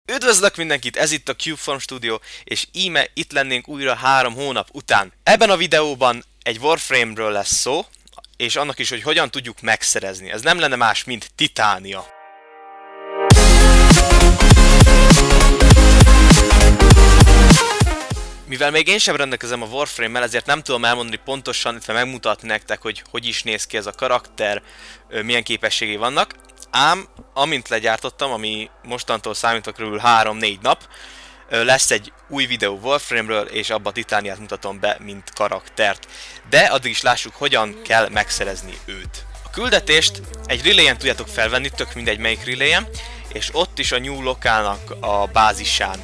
Üdvözlök mindenkit, ez itt a Cubeform Studio, és íme itt lennénk újra 3 hónap után. Ebben a videóban egy Warframe-ről lesz szó, és annak is, hogy hogyan tudjuk megszerezni. Ez nem lenne más, mint Titánia. Mivel még én sem rendelkezem a Warframe-mel, ezért nem tudom elmondani pontosan, illetve megmutatni nektek, hogy hogy is néz ki ez a karakter, milyen képességei vannak. Ám, amint legyártottam, ami mostantól számítva kb. 3-4 nap, lesz egy új videó Warframe-ről, és abba Titániát mutatom be, mint karaktert. De addig is lássuk, hogyan kell megszerezni őt. A küldetést egy relayen tudjátok felvenni, tök mindegy melyik relayen, és ott is a New Localnak a bázisán.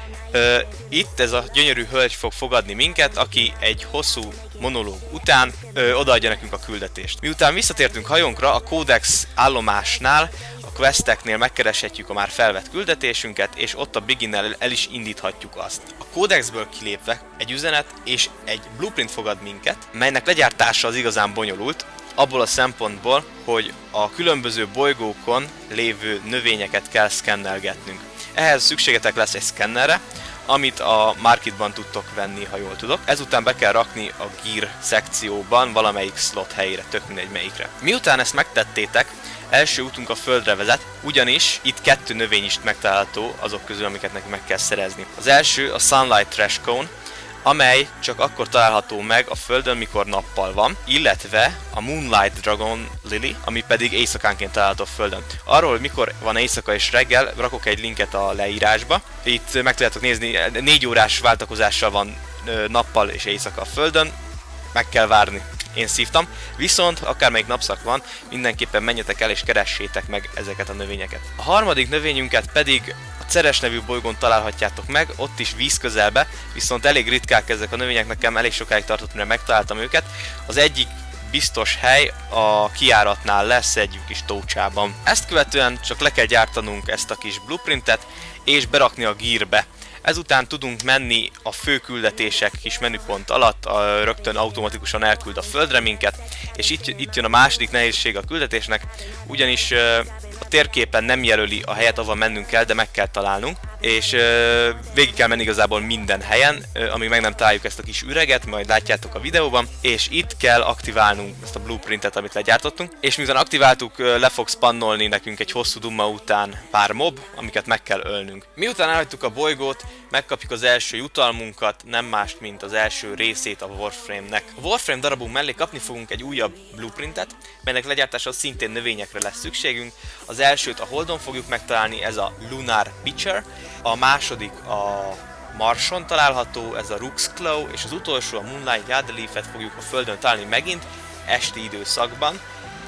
Itt ez a gyönyörű hölgy fog fogadni minket, aki egy hosszú monológ után odaadja nekünk a küldetést. Miután visszatértünk hajónkra, a Codex állomásnál, a questeknél megkereshetjük a már felvett küldetésünket, és ott a Begin-nel el is indíthatjuk azt. A Codexből kilépve egy üzenet és egy blueprint fogad minket, melynek legyártása az igazán bonyolult, abból a szempontból, hogy a különböző bolygókon lévő növényeket kell szkennelgetnünk. Ehhez szükségetek lesz egy szkennerre, amit a Marketban tudtok venni, ha jól tudok. Ezután be kell rakni a Gear szekcióban valamelyik slot helyére, tök mindegy melyikre. Miután ezt megtettétek, első útunk a földre vezet, ugyanis itt 2 növény is megtalálható azok közül, amiket neki meg kell szerezni. Az első a Sunlight Trash Cone, amely csak akkor található meg a Földön, mikor nappal van, illetve a Moonlight Dragon Lily, ami pedig éjszakánként található a Földön. Arról, hogy mikor van éjszaka és reggel, rakok egy linket a leírásba. Itt meg tudjátok nézni, 4 órás váltakozással van nappal és éjszaka a Földön, meg kell várni. Én szívtam, viszont akármelyik napszak van, mindenképpen menjetek el és keressétek meg ezeket a növényeket. A harmadik növényünket pedig a Ceres nevű bolygón találhatjátok meg, ott is víz közelbe, viszont elég ritkák ezek a növények, nekem elég sokáig tartott, mire megtaláltam őket. Az egyik biztos hely a kijáratnál lesz egy kis tócsában. Ezt követően csak le kell gyártanunk ezt a kis blueprintet, és berakni a Gearbe. Ezután tudunk menni a fő küldetések kis menüpont alatt, rögtön automatikusan elküld a Földre minket, és itt jön a második nehézség a küldetésnek, ugyanis a térképen nem jelöli a helyet, ahol mennünk kell, de meg kell találnunk, és végig kell menni igazából minden helyen, amíg meg nem találjuk ezt a kis üreget, majd látjátok a videóban, és itt kell aktiválnunk ezt a blueprintet, amit legyártottunk, és miután aktiváltuk, le fog spannolni nekünk egy hosszú dumma után pár mob, amiket meg kell ölnünk. Miután elhagytuk a bolygót, megkapjuk az első jutalmunkat, nem mást, mint az első részét a Warframe-nek. A Warframe darabunk mellé kapni fogunk egy újabb blueprintet, melynek legyártása szintén növényekre lesz szükségünk. Az elsőt a Holdon fogjuk megtalálni, ez a Lunar Pitcher, a második a Marson található, ez a Rook's Claw, és az utolsó a Moonlight Yardleaf-et fogjuk a Földön találni megint, esti időszakban,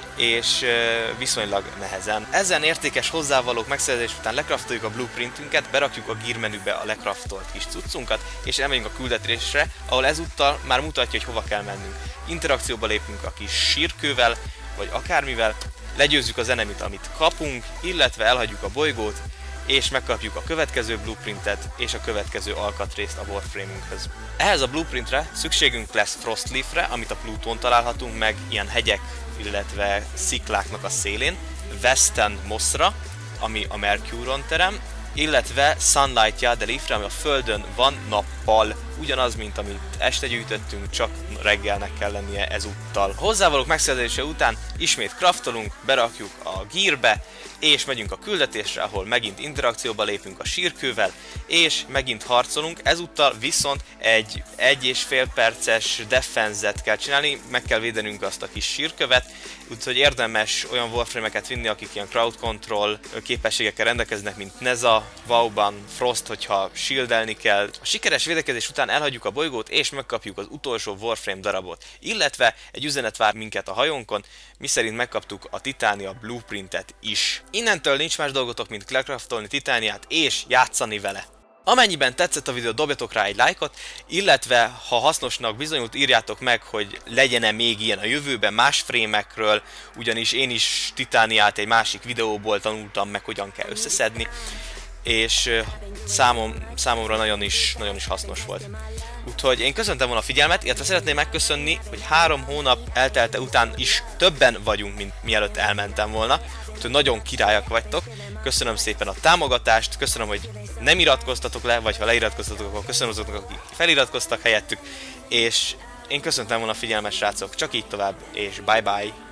és viszonylag nehezen. Ezen értékes hozzávalók megszerzés után lecraftoljuk a blueprintünket, berakjuk a Gear menübe a lecraftolt kis cuccunkat, és elmegyünk a küldetésre, ahol ezúttal már mutatja, hogy hova kell mennünk. Interakcióba lépünk a kis sírkővel, vagy akármivel, legyőzzük az enemit, amit kapunk, illetve elhagyjuk a bolygót, és megkapjuk a következő blueprintet és a következő alkatrészt a Warframe-ünkhöz. Ehhez a blueprintre szükségünk lesz Frostleafre, amit a Plutón találhatunk meg, ilyen hegyek, illetve szikláknak a szélén, Western Mossra, ami a Mercuron terem, illetve Sunlight Yardleafre, ami a Földön van nappal, ugyanaz, mint amit este gyűjtöttünk, csak reggelnek kell lennie ezúttal. A hozzávalók megszerzése után ismét craftolunk, berakjuk a Gearbe, és megyünk a küldetésre, ahol megint interakcióba lépünk a sírkővel, és megint harcolunk, ezúttal viszont egy 1,5 perces defense-et kell csinálni, meg kell védenünk azt a kis sírkövet, úgyhogy érdemes olyan Warframe-eket vinni, akik ilyen crowd control képességekkel rendelkeznek, mint Neza, Vauban, Frost, hogyha shieldelni kell. A sikeres védekezés után elhagyjuk a bolygót, és megkapjuk az utolsó Warframe darabot, illetve egy üzenet vár minket a hajónkon, miszerint megkaptuk a Titánia blueprintet is. Innentől nincs más dolgotok, mint lecraftolni Titániát és játszani vele. Amennyiben tetszett a videó, dobjatok rá egy lájkot, illetve ha hasznosnak bizonyult, írjátok meg, hogy legyen-e még ilyen a jövőben más frémekről, ugyanis én is Titániát egy másik videóból tanultam meg, hogyan kell összeszedni. és számomra nagyon is hasznos volt. Úgyhogy én köszöntem volna a figyelmet, illetve szeretném megköszönni, hogy 3 hónap eltelte után is többen vagyunk, mint mielőtt elmentem volna. Úgyhogy nagyon királyak vagytok. Köszönöm szépen a támogatást, köszönöm, hogy nem iratkoztatok le, vagy ha leiratkoztatok, akkor köszönöm azoknak, akik feliratkoztak helyettük. És én köszöntem volna a figyelmet, srácok. Csak így tovább, és bye bye!